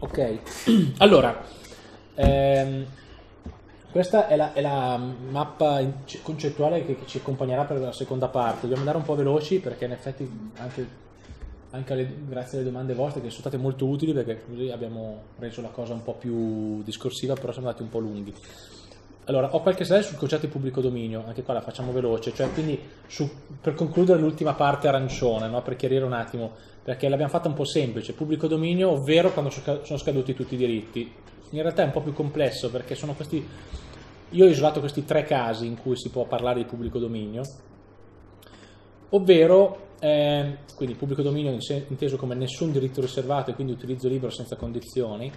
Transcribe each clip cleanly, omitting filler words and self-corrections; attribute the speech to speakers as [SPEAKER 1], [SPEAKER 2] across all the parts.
[SPEAKER 1] Ok, allora, questa è la mappa concettuale che ci accompagnerà per la seconda parte. Dobbiamo andare un po' veloci perché in effetti grazie alle domande vostre che sono state molto utili, perché così abbiamo reso la cosa un po' più discorsiva, però siamo andati un po' lunghi. Allora, ho qualche slide sul concetto di pubblico dominio, anche qua la facciamo veloce, cioè quindi per concludere l'ultima parte arancione, no? Per chiarire un attimo, perché l'abbiamo fatta un po' semplice, pubblico dominio, ovvero quando sono scaduti tutti i diritti. In realtà è un po' più complesso perché sono questi, io ho isolato questi 3 casi in cui si può parlare di pubblico dominio, ovvero, quindi pubblico dominio inteso come nessun diritto riservato e quindi utilizzo libero senza condizioni,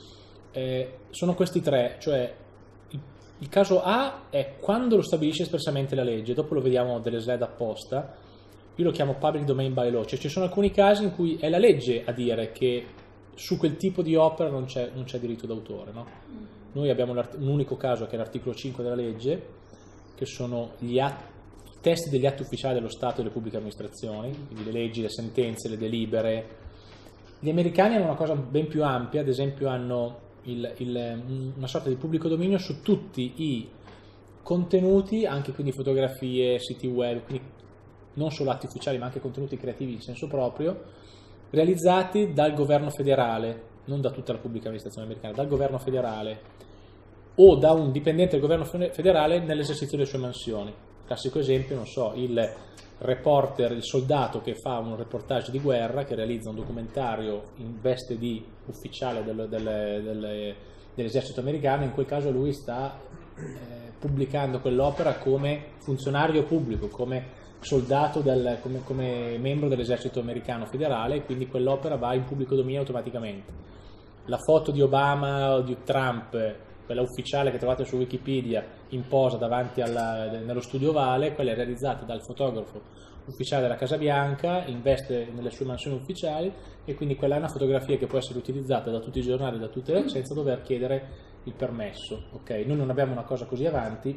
[SPEAKER 1] sono questi 3, cioè il caso A è quando lo stabilisce espressamente la legge, dopo lo vediamo delle slide apposta, io lo chiamo public domain by law, cioè ci sono alcuni casi in cui è la legge a dire che su quel tipo di opera non c'è diritto d'autore, no? Noi abbiamo un unico caso che è l'articolo 5 della legge, che sono i testi degli atti ufficiali dello Stato e delle pubbliche amministrazioni, quindi le leggi, le sentenze, le delibere. Gli americani hanno una cosa ben più ampia, ad esempio hanno una sorta di pubblico dominio su tutti i contenuti, anche quindi fotografie, siti web, quindi non solo atti ufficiali ma anche contenuti creativi in senso proprio, realizzati dal governo federale, non da tutta la pubblica amministrazione americana, dal governo federale o da un dipendente del governo federale nell'esercizio delle sue mansioni. Classico esempio, non so, il reporter, il soldato che fa un reportage di guerra, che realizza un documentario in veste di ufficiale dell'esercito americano, in quel caso lui sta pubblicando quell'opera come funzionario pubblico, come soldato, come membro dell'esercito americano federale, e quindi quell'opera va in pubblico dominio automaticamente. La foto di Obama o di Trump, quella ufficiale che trovate su Wikipedia in posa davanti nello studio ovale, quella è realizzata dal fotografo ufficiale della Casa Bianca, in veste nelle sue mansioni ufficiali, e quindi quella è una fotografia che può essere utilizzata da tutti i giornali, senza dover chiedere il permesso. Okay? Noi non abbiamo una cosa così avanti,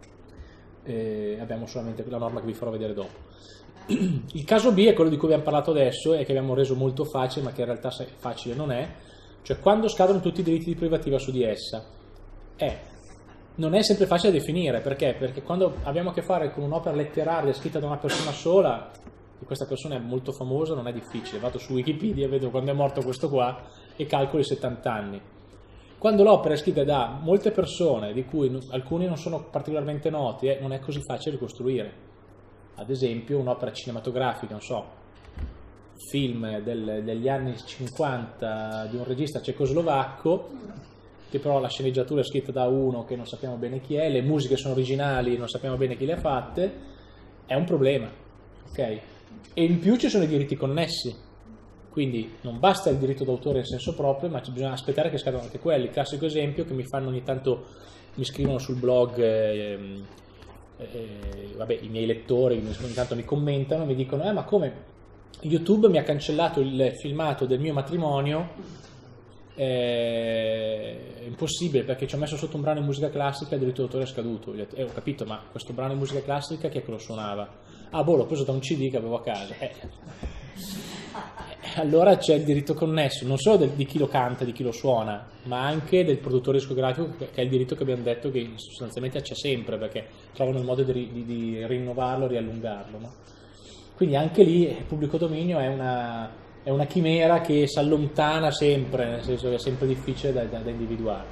[SPEAKER 1] abbiamo solamente la norma che vi farò vedere dopo. Il caso B è quello di cui abbiamo parlato adesso e che abbiamo reso molto facile, ma che in realtà facile non è, cioè quando scadono tutti i diritti di privativa su di essa. Non è sempre facile da definire, perché? Perché quando abbiamo a che fare con un'opera letteraria scritta da una persona sola, e questa persona è molto famosa, non è difficile, vado su Wikipedia, vedo quando è morto questo qua e calcolo i 70 anni. Quando l'opera è scritta da molte persone, di cui alcuni non sono particolarmente noti, non è così facile ricostruire. Ad esempio un'opera cinematografica, non so, film degli anni 50 di un regista cecoslovacco, che però la sceneggiatura è scritta da uno che non sappiamo bene chi è, le musiche sono originali, non sappiamo bene chi le ha fatte, è un problema, ok? E in più ci sono i diritti connessi, quindi non basta il diritto d'autore in senso proprio, ma bisogna aspettare che scadano anche quelli. Il classico esempio che mi fanno ogni tanto, mi scrivono sul blog, i miei lettori ogni tanto mi commentano, mi dicono ma come YouTube mi ha cancellato il filmato del mio matrimonio, è impossibile perché ci ho messo sotto un brano di musica classica e il diritto d'autore è scaduto. Ho capito, ma questo brano di musica classica chi è che lo suonava? L'ho preso da un CD che avevo a casa. Allora c'è il diritto connesso, non solo di chi lo canta, di chi lo suona, ma anche del produttore discografico, che è il diritto che abbiamo detto che sostanzialmente c'è sempre, perché trovano il modo di rinnovarlo, riallungarlo, no? Quindi anche lì il pubblico dominio è una chimera che si allontana sempre, nel senso che è sempre difficile da individuare.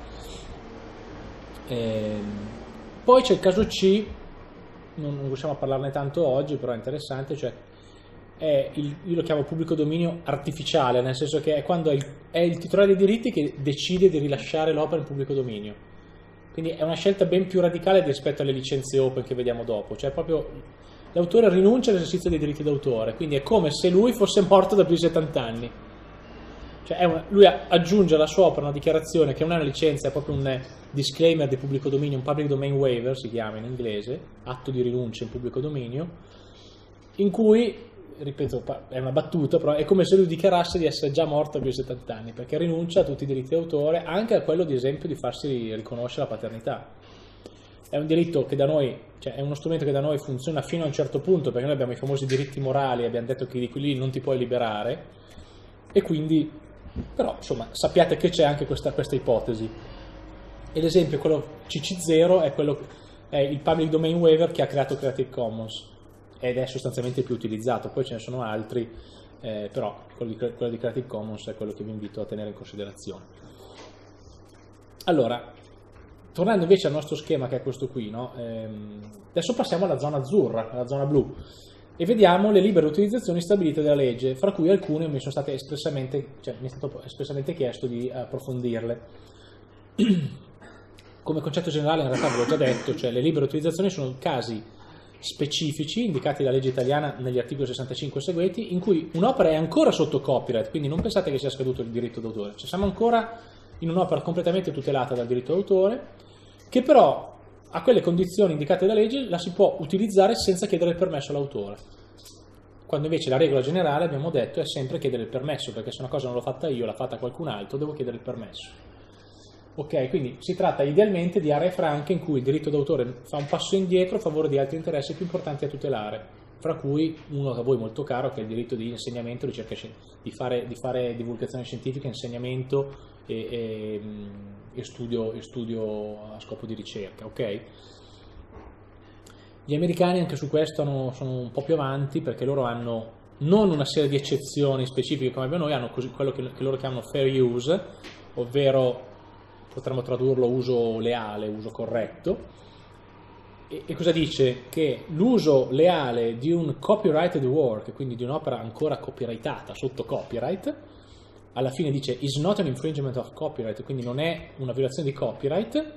[SPEAKER 1] Poi c'è il caso C, non riusciamo a parlarne tanto oggi, però è interessante, cioè io lo chiamo pubblico dominio artificiale, nel senso che è quando è il titolare dei diritti che decide di rilasciare l'opera in pubblico dominio. Quindi è una scelta ben più radicale rispetto alle licenze open che vediamo dopo, cioè proprio l'autore rinuncia all'esercizio dei diritti d'autore, quindi è come se lui fosse morto da più di 70 anni. Cioè lui aggiunge alla sua opera una dichiarazione che non è una licenza, è proprio un disclaimer di pubblico dominio, un public domain waiver si chiama in inglese, atto di rinuncia in pubblico dominio, in cui, ripeto, è una battuta, però è come se lui dichiarasse di essere già morto a più di 70 anni, perché rinuncia a tutti i diritti d'autore, anche a quello, di esempio, di farsi riconoscere la paternità. È un diritto che da noi, cioè è uno strumento che da noi funziona fino a un certo punto, perché noi abbiamo i famosi diritti morali, abbiamo detto che di quelli non ti puoi liberare, e quindi Però, insomma, sappiate che c'è anche questa ipotesi. E l'esempio, quello CC0, è il public domain waiver che ha creato Creative Commons ed è sostanzialmente più utilizzato. Poi ce ne sono altri, però quello di Creative Commons è quello che vi invito a tenere in considerazione. Allora, tornando invece al nostro schema, che è questo qui, no? Adesso passiamo alla zona azzurra, alla zona blu, e vediamo le libere utilizzazioni stabilite dalla legge, fra cui alcune mi sono state espressamente, mi è stato espressamente chiesto di approfondirle. Come concetto generale, in realtà ve l'ho già detto, cioè le libere utilizzazioni sono casi specifici indicati dalla legge italiana negli articoli 65 e seguenti, in cui un'opera è ancora sotto copyright, quindi non pensate che sia scaduto il diritto d'autore, cioè siamo ancora in un'opera completamente tutelata dal diritto d'autore, che però a quelle condizioni indicate dalla legge la si può utilizzare senza chiedere il permesso all'autore. Quando invece la regola generale, abbiamo detto, è sempre chiedere il permesso, perché se una cosa non l'ho fatta io, l'ha fatta qualcun altro, devo chiedere il permesso. Ok, quindi si tratta idealmente di aree franche in cui il diritto d'autore fa un passo indietro a favore di altri interessi più importanti a tutelare, fra cui uno a voi molto caro, che è il diritto di insegnamento, ricerca, di fare divulgazione scientifica, insegnamento e studio a scopo di ricerca. Ok? Gli americani anche su questo sono un po' più avanti, perché loro hanno non una serie di eccezioni specifiche come abbiamo noi, hanno quello che loro chiamano fair use, ovvero potremmo tradurlo uso leale, uso corretto. E cosa dice? Che l'uso leale di un copyrighted work, quindi di un'opera ancora copyrightata sotto copyright, alla fine dice is not an infringement of copyright, quindi non è una violazione di copyright,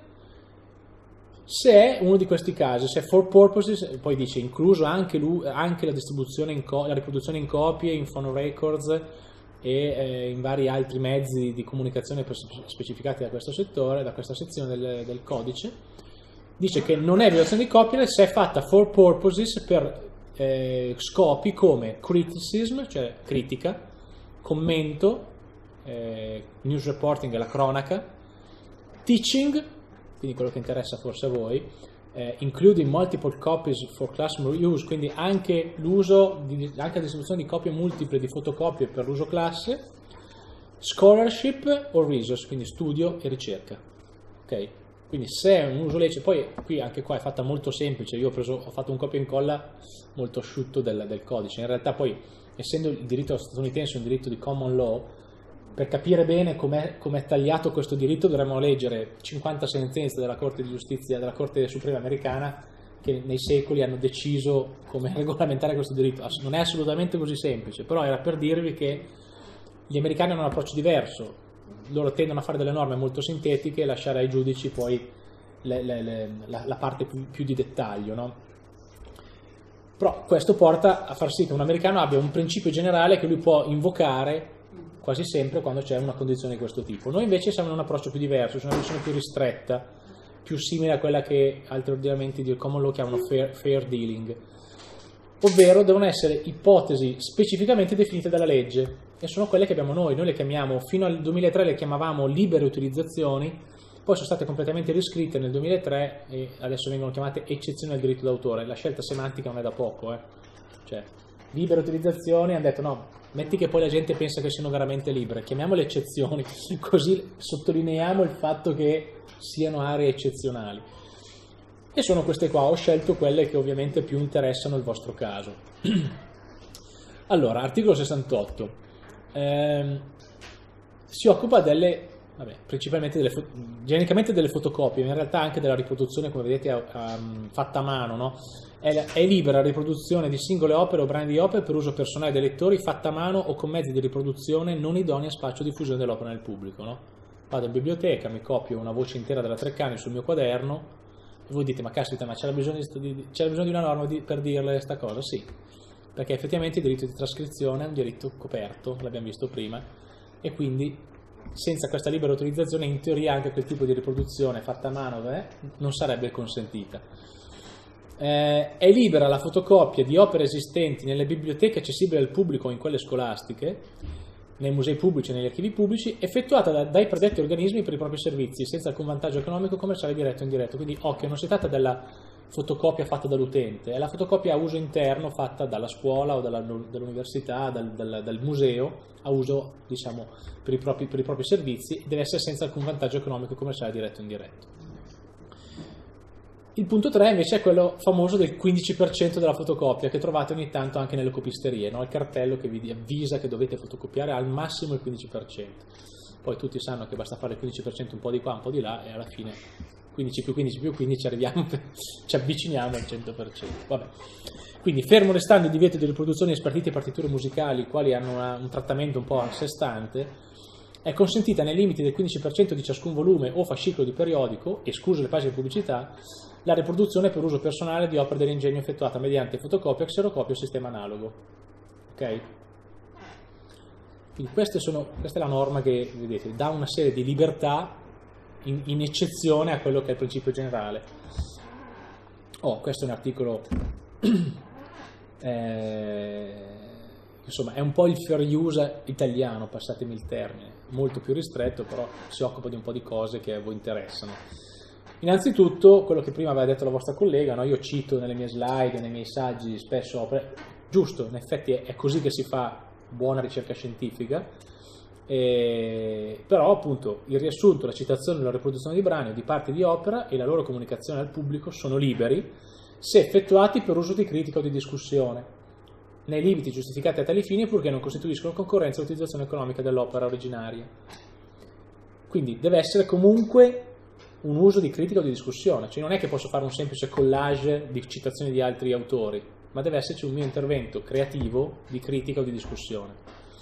[SPEAKER 1] se è uno di questi casi, se è for purposes, poi dice incluso anche la distribuzione la riproduzione in copie, in phonorecords e in vari altri mezzi di comunicazione specificati da questo settore, da questa sezione del codice. Dice che non è violazione di copyright se è fatta for purposes, per scopi come criticism, cioè critica, commento, news reporting, la cronaca, teaching, quindi quello che interessa forse a voi, including multiple copies for classroom use, quindi anche anche la distribuzione di copie multiple di fotocopie per l'uso classe, scholarship o research, quindi studio e ricerca. Ok? Quindi se è un uso lecito, poi qui anche qua è fatta molto semplice, io ho fatto un copia e incolla molto asciutto del codice, in realtà poi essendo il diritto statunitense un diritto di common law, per capire bene com'è tagliato questo diritto dovremmo leggere 50 sentenze della Corte di Giustizia, della Corte Suprema americana, che nei secoli hanno deciso come regolamentare questo diritto. Non è assolutamente così semplice, però era per dirvi che gli americani hanno un approccio diverso, loro tendono a fare delle norme molto sintetiche e lasciare ai giudici poi la parte più di dettaglio, no? Però questo porta a far sì che un americano abbia un principio generale che lui può invocare quasi sempre quando c'è una condizione di questo tipo. Noi invece siamo in un approccio più diverso, cioè una visione più ristretta, più simile a quella che altri ordinamenti di common law chiamano fair dealing, ovvero devono essere ipotesi specificamente definite dalla legge, e sono quelle che abbiamo noi le chiamiamo, fino al 2003 le chiamavamo libere utilizzazioni, poi sono state completamente riscritte nel 2003 e adesso vengono chiamate eccezioni al diritto d'autore. La scelta semantica non è da poco, cioè libere utilizzazioni, hanno detto no, metti che poi la gente pensa che siano veramente libere, chiamiamole eccezioni, così sottolineiamo il fatto che siano aree eccezionali. E sono queste qua, ho scelto quelle che ovviamente più interessano il vostro caso. Allora, articolo 68. Si occupa principalmente genericamente delle fotocopie, ma in realtà anche della riproduzione, come vedete, fatta a mano, no? È libera la riproduzione di singole opere o brani di opere per uso personale dei lettori, fatta a mano o con mezzi di riproduzione non idonei a spaccio o diffusione dell'opera nel pubblico, no? Vado in biblioteca, mi copio una voce intera della Treccani sul mio quaderno e voi dite, ma caspita, ma c'era bisogno di una norma per dirle questa cosa? Sì, perché effettivamente il diritto di trascrizione è un diritto coperto, l'abbiamo visto prima, e quindi senza questa libera utilizzazione in teoria anche quel tipo di riproduzione fatta a mano non sarebbe consentita. È libera la fotocopia di opere esistenti nelle biblioteche accessibili al pubblico o in quelle scolastiche, nei musei pubblici e negli archivi pubblici, effettuata dai predetti organismi per i propri servizi, senza alcun vantaggio economico, commerciale diretto o indiretto. Quindi occhio, non si tratta della fotocopia fatta dall'utente, è la fotocopia a uso interno fatta dalla scuola o dall'università, dal museo, a uso, diciamo, per i propri servizi, e deve essere senza alcun vantaggio economico commerciale diretto o indiretto. Il punto 3 invece è quello famoso del 15% della fotocopia, che trovate ogni tanto anche nelle copisterie, no? Il cartello che vi avvisa che dovete fotocopiare al massimo il 15%. Poi tutti sanno che basta fare il 15% un po' di qua, un po' di là, e alla fine 15 più 15 più 15 arriviamo, ci avviciniamo al 100%. Vabbè. Quindi, fermo restando il divieto di riproduzione di spartite e partiture musicali, quali hanno un trattamento un po' a sé stante, è consentita nei limiti del 15% di ciascun volume o fascicolo di periodico, escluse le pagine di pubblicità, la riproduzione per uso personale di opere dell'ingegno effettuata mediante fotocopia, xerocopia o sistema analogo. Ok? Quindi questa è la norma che, vedete, dà una serie di libertà in eccezione a quello che è il principio generale. Questo è un articolo, insomma, è un po' il fair use italiano, passatemi il termine, molto più ristretto, però si occupa di un po' di cose che a voi interessano. Innanzitutto, quello che prima aveva detto la vostra collega, no? Io cito nelle mie slide, nei miei saggi spesso opere, giusto, in effetti è così che si fa buona ricerca scientifica, però appunto il riassunto, la citazione e la riproduzione di brani o di parti di opera e la loro comunicazione al pubblico sono liberi se effettuati per uso di critica o di discussione, nei limiti giustificati a tali fini, purché non costituiscono concorrenza o utilizzazione economica dell'opera originaria. Quindi deve essere comunque un uso di critica o di discussione, cioè non è che posso fare un semplice collage di citazioni di altri autori, ma deve esserci un mio intervento creativo di critica o di discussione.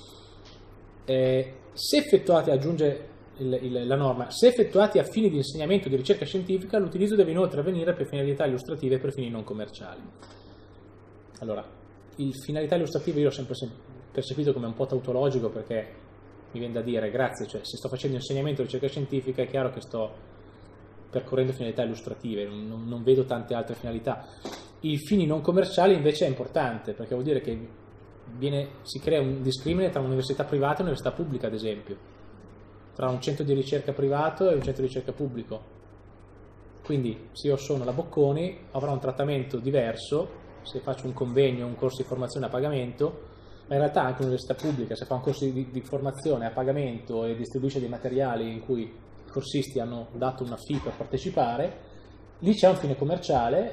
[SPEAKER 1] Se effettuati, aggiunge la norma, se effettuati a fini di insegnamento o di ricerca scientifica, l'utilizzo deve inoltre avvenire per finalità illustrative e per fini non commerciali. Allora, il finalità illustrativa io l'ho sempre percepito come un po' tautologico, perché mi viene da dire, grazie, cioè se sto facendo insegnamento o ricerca scientifica è chiaro che sto percorrendo finalità illustrative, non vedo tante altre finalità. I fini non commerciali invece è importante, perché vuol dire che si crea un discrimine tra un'università privata e un'università pubblica, ad esempio, tra un centro di ricerca privato e un centro di ricerca pubblico. Quindi se io sono la Bocconi avrò un trattamento diverso se faccio un convegno, un corso di formazione a pagamento, ma in realtà anche un'università pubblica, se fa un corso di formazione a pagamento e distribuisce dei materiali in cui i corsisti hanno dato una fee per partecipare, lì c'è un fine commerciale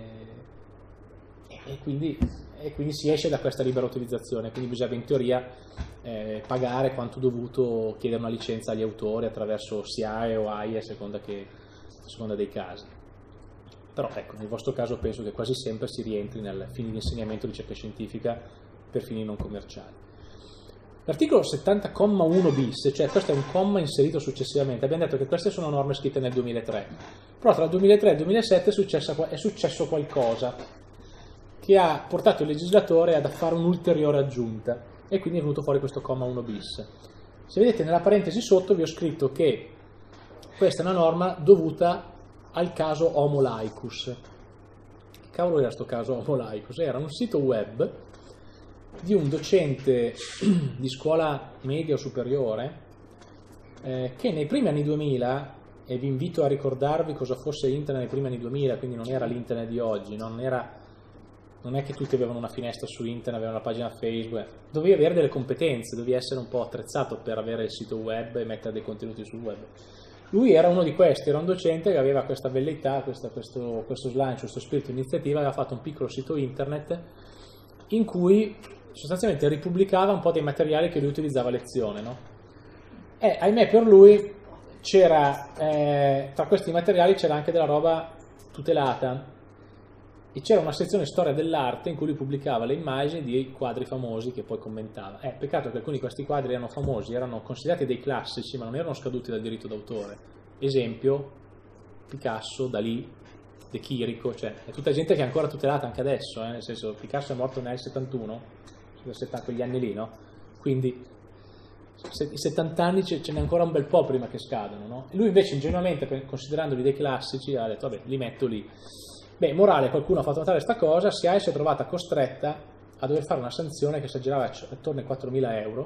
[SPEAKER 1] e quindi si esce da questa libera utilizzazione, quindi bisogna in teoria pagare quanto dovuto, chiedere una licenza agli autori attraverso SIAE o AIE a seconda dei casi. Però ecco, nel vostro caso penso che quasi sempre si rientri nel fine di insegnamento di ricerca scientifica per fini non commerciali. L'articolo 70,1 bis, cioè questo è un comma inserito successivamente, abbiamo detto che queste sono norme scritte nel 2003, però tra il 2003 e il 2007 è successo qualcosa che ha portato il legislatore ad fare un'ulteriore aggiunta e quindi è venuto fuori questo comma 1 bis. Se vedete nella parentesi sotto vi ho scritto che questa è una norma dovuta al caso Homo Laicus. Che cavolo era questo caso Homo Laicus? Era un sito web di un docente di scuola media o superiore che nei primi anni 2000, e vi invito a ricordarvi cosa fosse internet nei primi anni 2000, quindi non era l'internet di oggi, non è che tutti avevano una finestra su internet, avevano una pagina Facebook, dovevi avere delle competenze, dovevi essere un po' attrezzato per avere il sito web e mettere dei contenuti sul web. Lui era uno di questi, era un docente che aveva questa velleità, questo slancio, questo spirito di iniziativa, aveva fatto un piccolo sito internet in cui sostanzialmente ripubblicava un po' dei materiali che lui utilizzava a lezione, no? E ahimè per lui c'era, tra questi materiali c'era anche della roba tutelata, e c'era una sezione storia dell'arte in cui lui pubblicava le immagini di quadri famosi che poi commentava. Peccato che alcuni di questi quadri erano famosi, erano considerati dei classici, ma non erano scaduti dal diritto d'autore. Esempio, Picasso, Dalì, De Chirico, cioè è tutta gente che è ancora tutelata anche adesso, nel senso Picasso è morto nel 71, quegli anni lì, no? Quindi i 70 anni ce n'è ancora un bel po' prima che scadano, no? E lui invece ingenuamente, considerandoli dei classici, ha detto vabbè, li metto lì. Beh, morale, qualcuno ha fatto notare questa cosa, SIAE si è trovata costretta a dover fare una sanzione che si aggirava attorno ai 4.000 euro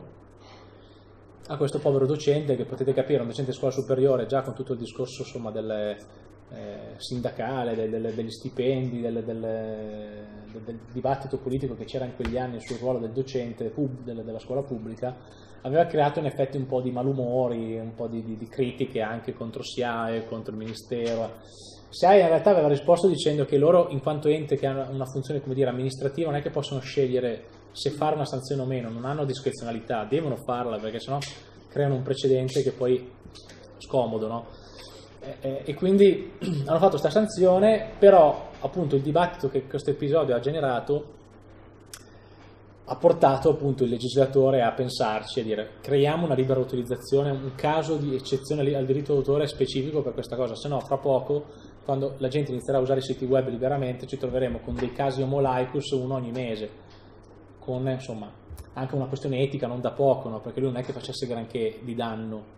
[SPEAKER 1] a questo povero docente, che potete capire, un docente di scuola superiore già con tutto il discorso insomma sindacale, degli stipendi, del dibattito politico che c'era in quegli anni sul ruolo del docente della scuola pubblica, aveva creato in effetti un po' di malumori, un po' di critiche anche contro SIAE, contro il Ministero. SIAE in realtà aveva risposto dicendo che loro, in quanto ente che hanno una funzione, come dire, amministrativa, non è che possono scegliere se fare una sanzione o meno, non hanno discrezionalità, devono farla perché sennò creano un precedente che poi scomodo, no? E quindi hanno fatto questa sanzione, però appunto il dibattito che questo episodio ha generato ha portato appunto il legislatore a pensarci, a dire creiamo una libera utilizzazione, un caso di eccezione al diritto d'autore specifico per questa cosa, se no fra poco, quando la gente inizierà a usare i siti web liberamente, ci troveremo con dei casi homo laicus uno ogni mese, con insomma anche una questione etica non da poco, no? Perché lui non è che facesse granché di danno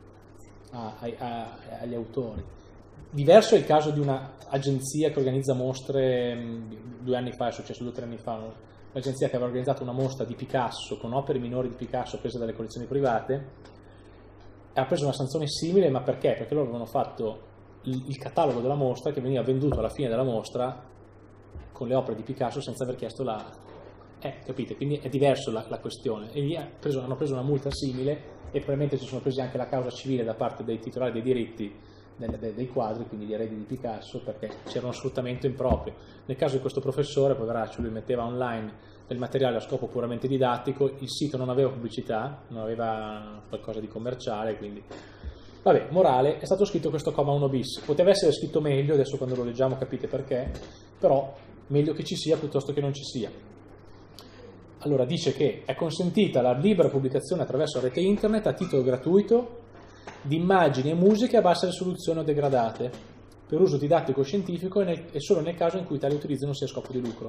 [SPEAKER 1] agli autori. Diverso è il caso di un'agenzia che organizza mostre. 2 anni fa, è successo 2 o 3 anni fa, un'agenzia che aveva organizzato una mostra di Picasso con opere minori di Picasso prese dalle collezioni private e ha preso una sanzione simile. Ma perché? Perché loro avevano fatto il catalogo della mostra che veniva venduto alla fine della mostra con le opere di Picasso senza aver chiesto capite? Quindi è diverso la questione, e lì hanno preso una multa simile e probabilmente si sono presi anche la causa civile da parte dei titolari dei diritti dei quadri, quindi gli eredi di Picasso, perché c'era uno sfruttamento improprio. Nel caso di questo professore, poveraccio, lui metteva online del materiale a scopo puramente didattico, il sito non aveva pubblicità, non aveva qualcosa di commerciale, quindi vabbè, morale, è stato scritto questo comma 1 bis, poteva essere scritto meglio, adesso quando lo leggiamo capite perché, però meglio che ci sia piuttosto che non ci sia. Allora dice che è consentita la libera pubblicazione attraverso la rete internet a titolo gratuito di immagini e musiche a bassa risoluzione o degradate per uso didattico o scientifico e solo nel caso in cui tale utilizzo non sia a scopo di lucro.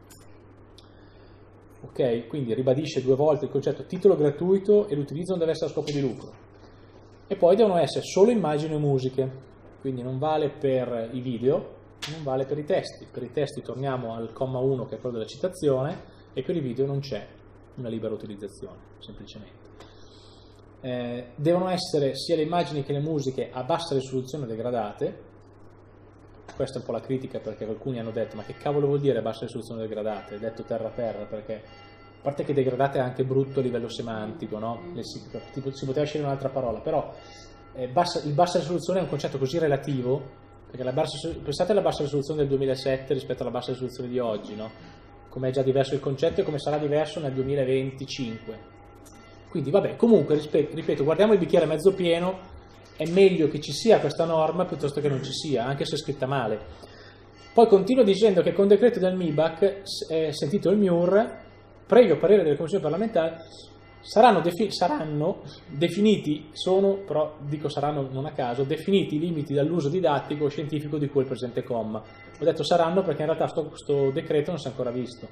[SPEAKER 1] Ok, quindi ribadisce 2 volte il concetto titolo gratuito e l'utilizzo non deve essere a scopo di lucro. E poi devono essere solo immagini e musiche, quindi non vale per i video, non vale per i testi. Per i testi torniamo al comma 1 che è quello della citazione, e per i video non c'è una libera utilizzazione, semplicemente. Devono essere sia le immagini che le musiche a bassa risoluzione degradate. Questa è un po' la critica, perché alcuni hanno detto ma che cavolo vuol dire bassa risoluzione degradate? Detto terra perché a parte che degradate è anche brutto a livello semantico, no? Si poteva scegliere un'altra parola, però il bassa risoluzione è un concetto così relativo, perché pensate alla bassa risoluzione del 2007 rispetto alla bassa risoluzione di oggi, no? Come è già diverso il concetto e come sarà diverso nel 2025. Quindi vabbè, comunque ripeto, guardiamo il bicchiere mezzo pieno, è meglio che ci sia questa norma piuttosto che non ci sia, anche se è scritta male. Poi continua dicendo che con decreto del MIBAC, sentito il MIUR, previo parere delle commissioni parlamentari, saranno definiti, però dico saranno non a caso, definiti i limiti dall'uso didattico o scientifico di cui il presente comma. Ho detto saranno perché in realtà questo decreto non si è ancora visto.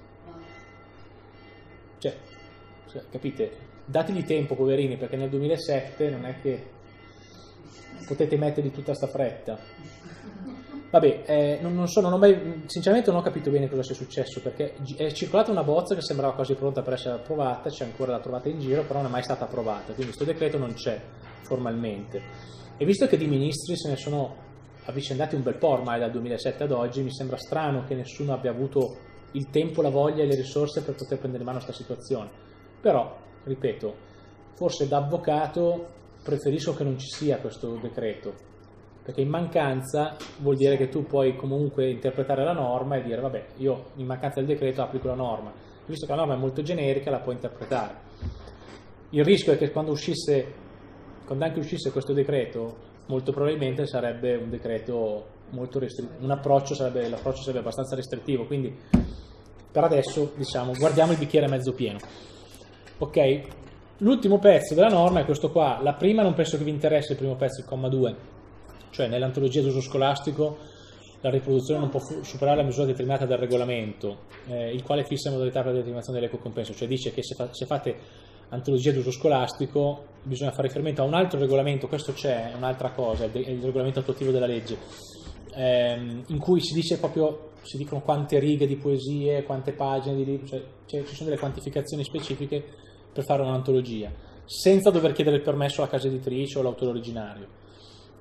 [SPEAKER 1] Cioè, capite? Dategli tempo, poverini, perché nel 2007 non è che potete metterli tutta sta fretta. Vabbè, sinceramente non ho capito bene cosa sia successo, perché è circolata una bozza che sembrava quasi pronta per essere approvata, c'è ancora da trovare in giro, però non è mai stata approvata, quindi questo decreto non c'è formalmente. E visto che di ministri se ne sono avvicendati un bel po' ormai dal 2007 ad oggi, mi sembra strano che nessuno abbia avuto il tempo, la voglia e le risorse per poter prendere in mano questa situazione. Però, ripeto, forse da avvocato preferisco che non ci sia questo decreto, perché in mancanza vuol dire che tu puoi comunque interpretare la norma e dire vabbè, io in mancanza del decreto applico la norma, visto che la norma è molto generica la puoi interpretare. Il rischio è che quando anche uscisse questo decreto, molto probabilmente sarebbe un decreto molto restrittivo, l'approccio sarebbe abbastanza restrittivo, quindi per adesso diciamo guardiamo il bicchiere mezzo pieno. Ok, l'ultimo pezzo della norma è questo qua. La prima non penso che vi interessi, il primo pezzo, il comma 2, cioè nell'antologia d'uso scolastico la riproduzione non può superare la misura determinata dal regolamento, il quale fissa la modalità per la determinazione dell'equo compenso, cioè dice che se fate antologia d'uso scolastico bisogna fare riferimento a un altro regolamento, questo c'è, è un'altra cosa, è il regolamento attuativo della legge, in cui si dice proprio, si dicono quante righe di poesie, quante pagine di libri, cioè ci sono delle quantificazioni specifiche per fare un'antologia, senza dover chiedere il permesso alla casa editrice o all'autore originario.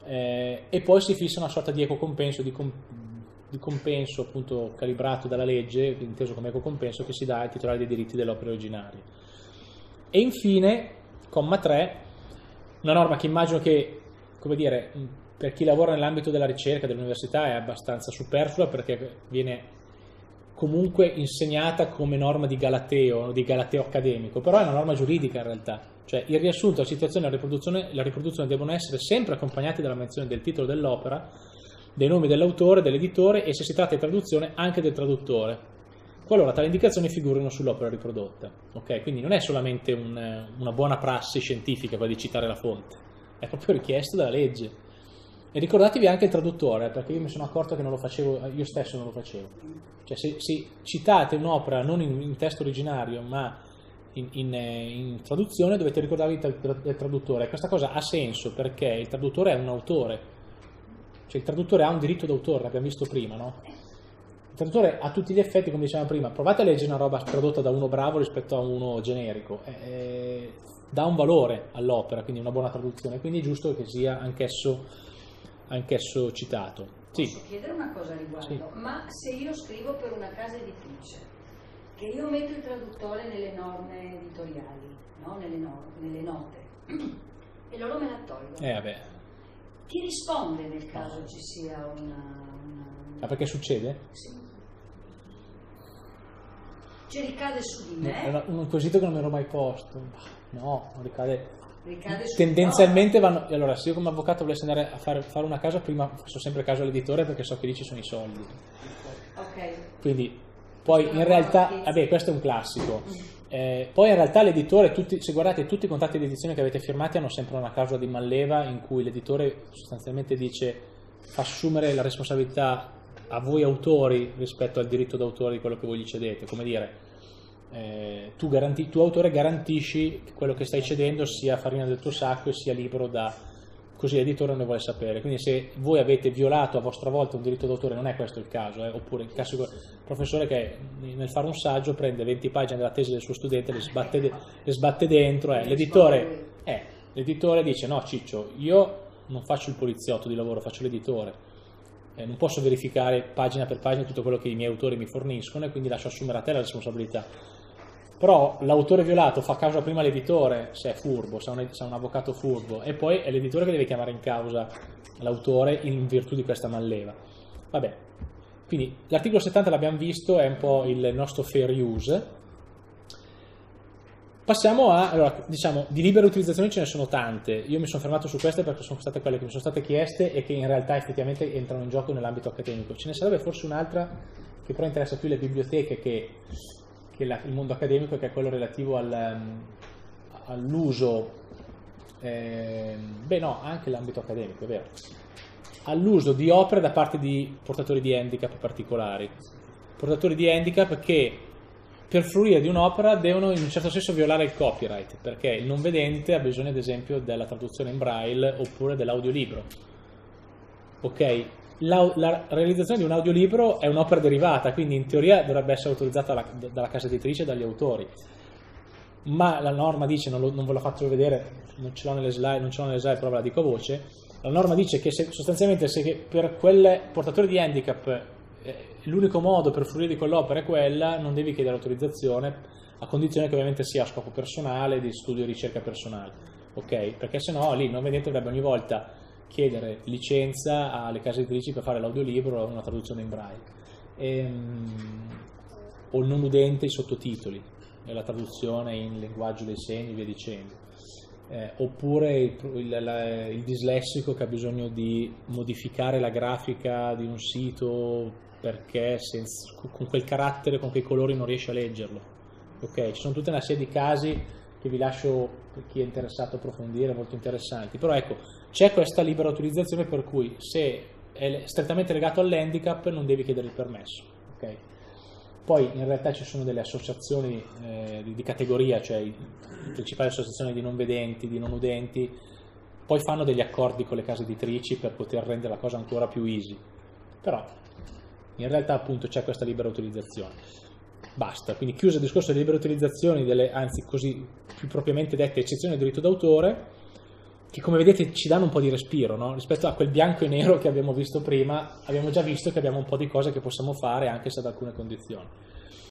[SPEAKER 1] e poi si fissa una sorta di equo compenso, di compenso appunto calibrato dalla legge, inteso come equo compenso, che si dà ai titolari dei diritti delle opere originarie. E infine, comma 3, una norma che immagino che, come dire, per chi lavora nell'ambito della ricerca, dell'università, è abbastanza superflua, perché viene comunque insegnata come norma di galateo accademico, però è una norma giuridica in realtà, cioè il riassunto, la situazione e la riproduzione devono essere sempre accompagnati dalla menzione del titolo dell'opera, dei nomi dell'autore, dell'editore e, se si tratta di traduzione, anche del traduttore, qualora tali indicazioni figurino sull'opera riprodotta. Okay? Quindi non è solamente una buona prassi scientifica quella di citare la fonte, è proprio richiesto dalla legge. E ricordatevi anche il traduttore, perché io mi sono accorto che non lo facevo, io stesso non lo facevo. Cioè se citate un'opera non in testo originario, ma in traduzione, dovete ricordarvi del traduttore. E questa cosa ha senso perché il traduttore è un autore, cioè il traduttore ha un diritto d'autore, l'abbiamo visto prima, no? Il traduttore a tutti gli effetti, come dicevamo prima, provate a leggere una roba tradotta da uno bravo rispetto a uno generico, dà un valore all'opera, quindi una buona traduzione, quindi è giusto che sia anch'esso citato. Sì.
[SPEAKER 2] Posso chiedere una cosa a riguardo? Sì. Ma se io scrivo per una casa editrice, che io metto il traduttore nelle norme editoriali, no? nelle note, e loro me la tolgono,
[SPEAKER 1] Vabbè.
[SPEAKER 2] Chi risponde nel caso ci sia
[SPEAKER 1] Ah, perché succede?
[SPEAKER 2] Sì. Cioè ricade su di me?
[SPEAKER 1] È un quesito che non mi ero mai posto. No, non ricade
[SPEAKER 2] su
[SPEAKER 1] tendenzialmente vanno. Allora, se io come avvocato volessi andare a fare una casa, prima faccio sempre caso all'editore perché so che lì ci sono i soldi.
[SPEAKER 2] Ok.
[SPEAKER 1] Quindi poi in realtà, vabbè, questo è un classico. Poi in realtà l'editore, se guardate tutti i contratti di edizione che avete firmati, hanno sempre una clausola di manleva in cui l'editore sostanzialmente dice, fa assumere la responsabilità a voi autori rispetto al diritto d'autore di quello che voi gli cedete. Come dire, tu autore garantisci che quello che stai cedendo sia farina del tuo sacco e sia libero da, così l'editore non ne vuole sapere. Quindi se voi avete violato a vostra volta un diritto d'autore, non è questo il caso, oppure il classico professore che nel fare un saggio prende 20 pagine della tesi del suo studente, le sbatte dentro, l'editore dice no Ciccio, io non faccio il poliziotto di lavoro, faccio l'editore, non posso verificare pagina per pagina tutto quello che i miei autori mi forniscono e quindi lascio assumere a te la responsabilità. Però l'autore violato fa causa prima all'editore, se è furbo, se è un avvocato furbo, e poi è l'editore che deve chiamare in causa l'autore in virtù di questa manleva. Vabbè, quindi l'articolo 70 l'abbiamo visto, è un po' il nostro fair use. Passiamo allora, diciamo, di libere utilizzazioni ce ne sono tante. Io mi sono fermato su queste perché sono state quelle che mi sono state chieste e che in realtà effettivamente entrano in gioco nell'ambito accademico. Ce ne sarebbe forse un'altra che però interessa più le biblioteche che il mondo accademico, che è quello relativo all'uso, anche l'ambito accademico, è vero, all'uso di opere da parte di portatori di handicap particolari. Portatori di handicap che per fruire di un'opera devono in un certo senso violare il copyright, perché il non vedente ha bisogno ad esempio della traduzione in braille oppure dell'audiolibro. Ok? La realizzazione di un audiolibro è un'opera derivata, quindi in teoria dovrebbe essere autorizzata dalla casa editrice e dagli autori, ma la norma dice, non ve lo faccio vedere, non ce l'ho nelle slide, però ve la dico a voce, la norma dice che sostanzialmente se per quel portatore di handicap l'unico modo per fruire di quell'opera è quella, non devi chiedere autorizzazione, a condizione che ovviamente sia a scopo personale, di studio e ricerca personale, ok? Perché sennò lì il non vedente dovrebbe ogni volta chiedere licenza alle case editrici per fare l'audiolibro o una traduzione in braille, o il non udente i sottotitoli e la traduzione in linguaggio dei segni e via dicendo, oppure il dislessico che ha bisogno di modificare la grafica di un sito perché con quel carattere, con quei colori non riesce a leggerlo. Ok, ci sono tutta una serie di casi che vi lascio per chi è interessato a approfondire, molto interessanti, però ecco, c'è questa libera utilizzazione per cui se è strettamente legato all'handicap non devi chiedere il permesso. Okay? Poi in realtà ci sono delle associazioni di categoria, cioè le principali associazioni di non vedenti, di non udenti, poi fanno degli accordi con le case editrici per poter rendere la cosa ancora più easy, però in realtà appunto c'è questa libera utilizzazione. Basta, quindi chiuso il discorso delle libere utilizzazioni, anzi così più propriamente dette eccezioni del diritto d'autore, che come vedete ci danno un po' di respiro, no? Rispetto a quel bianco e nero che abbiamo visto prima, abbiamo già visto che abbiamo un po' di cose che possiamo fare anche se ad alcune condizioni.